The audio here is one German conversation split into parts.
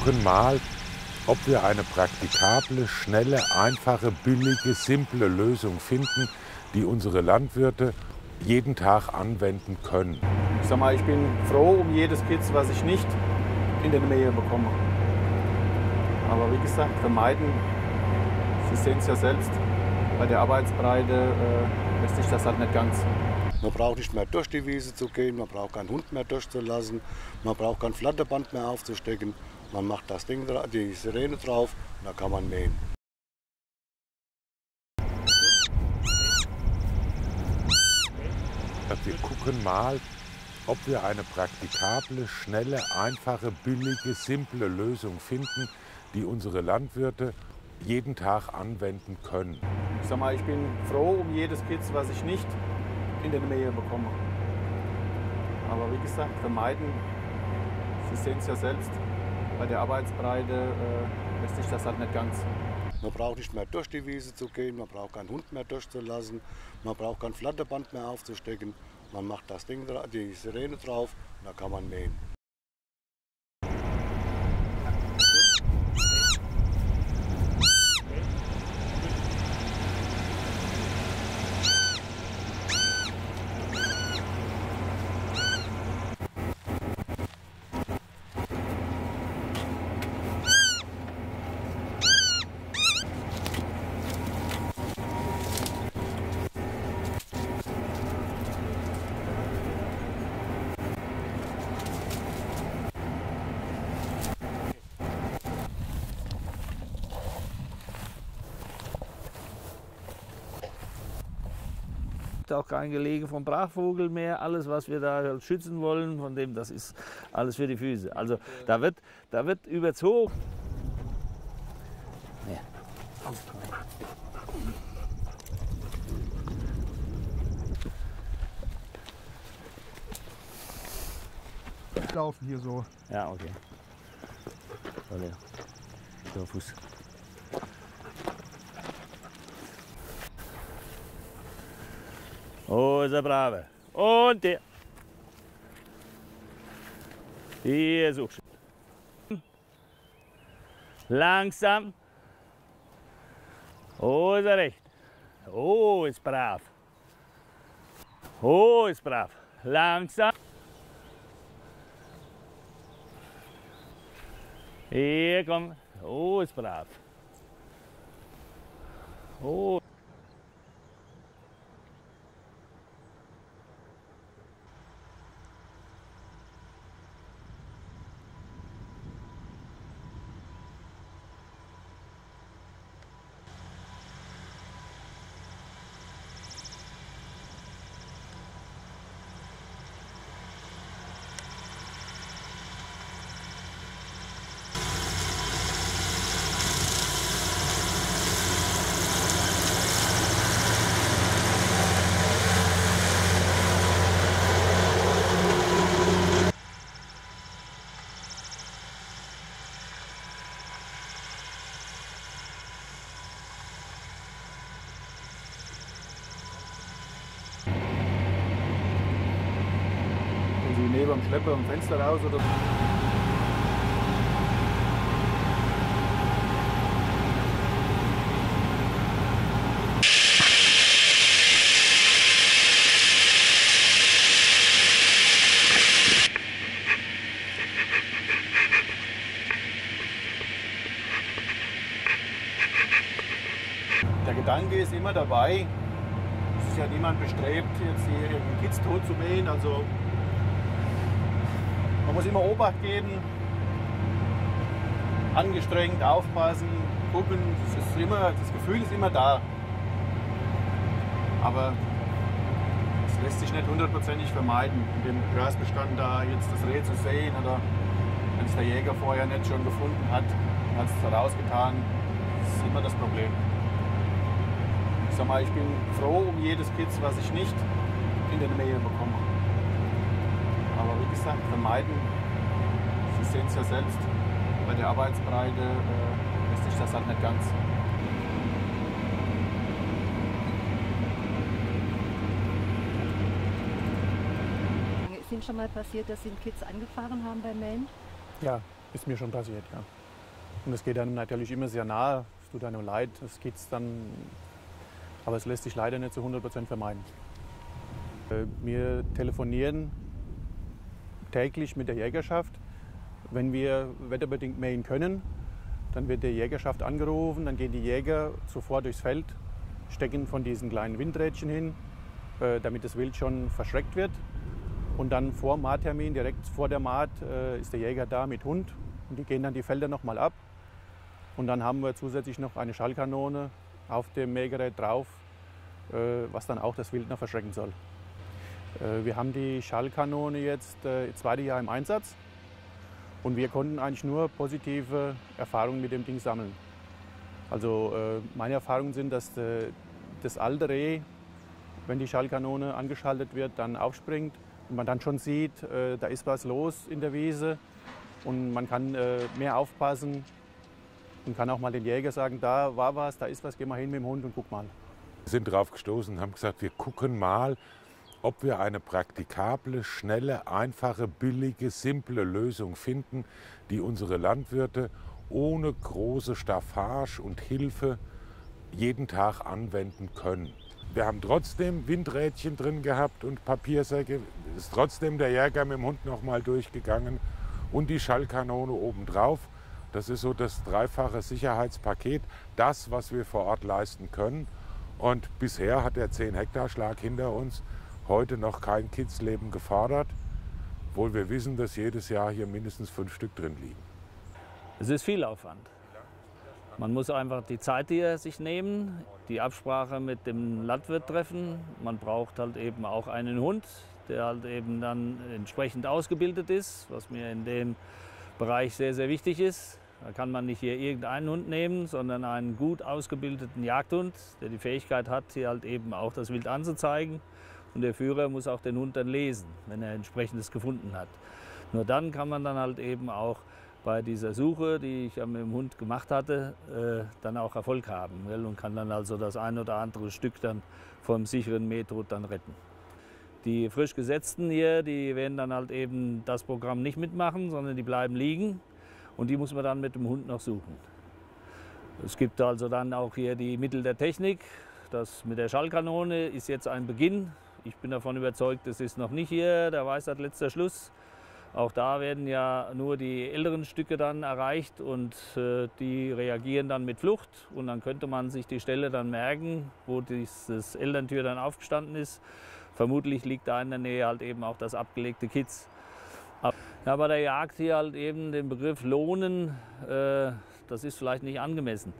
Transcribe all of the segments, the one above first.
gucken mal, ob wir eine praktikable, schnelle, einfache, billige, simple Lösung finden, die unsere Landwirte jeden Tag anwenden können. Ich sag mal, ich bin froh um jedes Kitz, was ich nicht in der Nähe bekomme. Aber wie gesagt, vermeiden, Sie sehen es ja selbst, bei der Arbeitsbreite lässt sich das halt nicht ganz. Man braucht nicht mehr durch die Wiese zu gehen, man braucht keinen Hund mehr durchzulassen, man braucht kein Flatterband mehr aufzustecken. Man macht das Ding, die Sirene drauf und dann kann man mähen. Wir gucken mal, ob wir eine praktikable, schnelle, einfache, billige, simple Lösung finden, die unsere Landwirte jeden Tag anwenden können. Ich sag mal, ich bin froh um jedes Kitz, was ich nicht in der Nähe bekomme. Aber wie gesagt, vermeiden, Sie sehen es ja selbst, bei der Arbeitsbreite lässt sich das halt nicht ganz. Man braucht nicht mehr durch die Wiese zu gehen, man braucht keinen Hund mehr durchzulassen, man braucht kein Flatterband mehr aufzustecken. Man macht das Ding, die Sirene drauf und dann kann man mähen. Auch kein Gelege vom Brachvogel mehr. Alles, was wir da schützen wollen, von dem, das ist alles für die Füße. Also da wird überzogen. Ja. Laufen hier so. Ja, okay. So, Fuß. Oh, ist er brave. Und der. Hier suchst du. Langsam. Oh, ist er recht. Oh, ist brav. Oh, ist brav. Langsam. Hier, komm. Oh, ist brav. Oh. Neben dem Schlepper am Fenster raus oder. Der Gedanke ist immer dabei, es ist ja niemand bestrebt, jetzt hier irgendeinen Kitz tot zu mähen. Also man muss immer Obacht geben, angestrengt, aufpassen, gucken. Das Gefühl ist immer da. Aber es lässt sich nicht hundertprozentig vermeiden, in dem Grasbestand da jetzt das Reh zu sehen oder wenn es der Jäger vorher nicht schon gefunden hat, hat es rausgetan. Das ist immer das Problem. Ich sag mal, ich bin froh um jedes Kitz, was ich nicht in der Nähe bekomme. Aber wie gesagt, vermeiden, Sie sehen es ja selbst, bei der Arbeitsbreite lässt sich das halt nicht ganz. Ist Ihnen schon mal passiert, dass Sie einen Kitz angefahren haben beim Mähen? Ja, ist mir schon passiert, ja. Und es geht einem natürlich immer sehr nahe, es tut einem leid, es geht's dann, aber es lässt sich leider nicht zu 100% vermeiden. Wir telefonieren täglich mit der Jägerschaft. Wenn wir wetterbedingt mähen können, dann wird die Jägerschaft angerufen, dann gehen die Jäger sofort durchs Feld, stecken von diesen kleinen Windrädchen hin, damit das Wild schon verschreckt wird. Und dann vor dem Maattermin, direkt vor der Maat, ist der Jäger da mit Hund und die gehen dann die Felder nochmal ab. Und dann haben wir zusätzlich noch eine Schallkanone auf dem Mähgerät drauf, was dann auch das Wild noch verschrecken soll. Wir haben die Schallkanone jetzt das zweite Jahr im Einsatz und wir konnten eigentlich nur positive Erfahrungen mit dem Ding sammeln. Also meine Erfahrungen sind, dass das alte Reh, wenn die Schallkanone angeschaltet wird, dann aufspringt und man dann schon sieht, da ist was los in der Wiese und man kann mehr aufpassen und kann auch mal den Jäger sagen, da war was, da ist was, geh mal hin mit dem Hund und guck mal. Wir sind drauf gestoßen und haben gesagt, wir gucken mal, ob wir eine praktikable, schnelle, einfache, billige, simple Lösung finden, die unsere Landwirte ohne große Staffage und Hilfe jeden Tag anwenden können. Wir haben trotzdem Windrädchen drin gehabt und Papiersäcke, ist trotzdem der Jäger mit dem Hund noch mal durchgegangen und die Schallkanone obendrauf. Das ist so das dreifache Sicherheitspaket, das, was wir vor Ort leisten können. Und bisher hat der 10-Hektar-Schlag hinter uns heute noch kein Kitzleben gefordert, obwohl wir wissen, dass jedes Jahr hier mindestens 5 Stück drin liegen. Es ist viel Aufwand. Man muss einfach die Zeit hier sich nehmen, die Absprache mit dem Landwirt treffen. Man braucht halt eben auch einen Hund, der halt eben dann entsprechend ausgebildet ist, was mir in dem Bereich sehr, sehr wichtig ist. Da kann man nicht hier irgendeinen Hund nehmen, sondern einen gut ausgebildeten Jagdhund, der die Fähigkeit hat, hier halt eben auch das Wild anzuzeigen. Und der Führer muss auch den Hund dann lesen, wenn er entsprechendes gefunden hat. Nur dann kann man dann halt eben auch bei dieser Suche, die ich mit dem Hund gemacht hatte, dann auch Erfolg haben, gell? Und kann dann also das ein oder andere Stück dann vom sicheren Mähtod dann retten. Die frisch Gesetzten hier, die werden dann halt eben das Programm nicht mitmachen, sondern die bleiben liegen und die muss man dann mit dem Hund noch suchen. Es gibt also dann auch hier die Mittel der Technik. Das mit der Schallkanone ist jetzt ein Beginn. Ich bin davon überzeugt, das ist noch nicht hier der Weisheit letzter Schluss. Auch da werden ja nur die älteren Stücke dann erreicht und die reagieren dann mit Flucht. Und dann könnte man sich die Stelle dann merken, wo dieses Elterntür dann aufgestanden ist. Vermutlich liegt da in der Nähe halt eben auch das abgelegte Kitz. Ja, bei der Jagd hier halt eben den Begriff lohnen, das ist vielleicht nicht angemessen.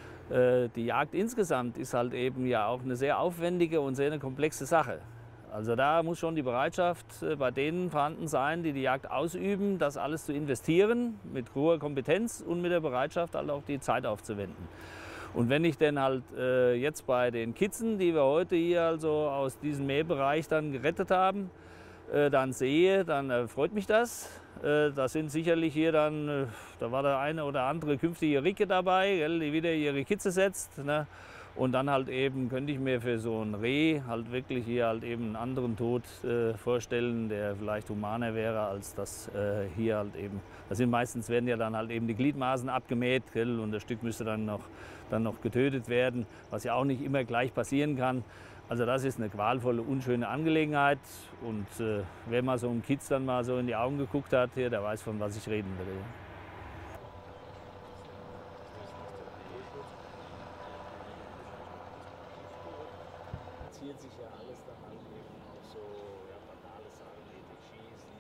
Die Jagd insgesamt ist halt eben ja auch eine sehr aufwendige und sehr eine komplexe Sache. Also da muss schon die Bereitschaft bei denen vorhanden sein, die die Jagd ausüben, das alles zu investieren, mit hoher Kompetenz und mit der Bereitschaft halt auch die Zeit aufzuwenden. Und wenn ich denn halt jetzt bei den Kitzen, die wir heute hier also aus diesem Mähbereich dann gerettet haben, dann sehe, dann freut mich das. Da sind sicherlich hier dann, da war der eine oder andere künftige Ricke dabei, gell, die wieder ihre Kitze setzt. Ne? Und dann halt eben könnte ich mir für so ein Reh halt wirklich hier halt eben einen anderen Tod vorstellen, der vielleicht humaner wäre als das hier halt eben. Das sind meistens werden ja dann halt eben die Gliedmaßen abgemäht, gell, und das Stück müsste dann noch getötet werden, was ja auch nicht immer gleich passieren kann. Also das ist eine qualvolle, unschöne Angelegenheit und wer mal so einem Kitz dann mal so in die Augen geguckt hat, hier, der weiß, von was ich reden will. Sich ja alles dann halt eben auch so banale Sachen wie Schießen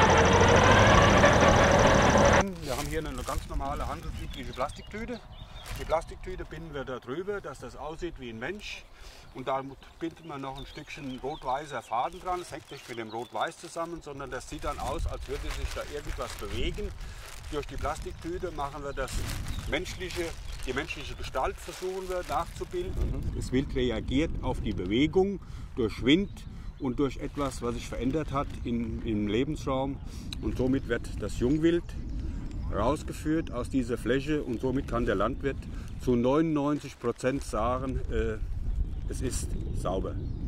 Wir haben hier eine ganz normale handelsübliche Plastiktüte. Die Plastiktüte binden wir da drüber, dass das aussieht wie ein Mensch. Und da bindet man noch ein Stückchen rot-weißer Faden dran. Das hängt nicht mit dem Rot-Weiß zusammen, sondern das sieht dann aus, als würde sich da irgendwas bewegen. Durch die Plastiktüte machen wir die menschliche Gestalt versuchen wir nachzubilden. Das Wild reagiert auf die Bewegung durch Wind und durch etwas, was sich verändert hat im Lebensraum. Und somit wird das Jungwild rausgeführt aus dieser Fläche und somit kann der Landwirt zu 99% sagen, es ist sauber.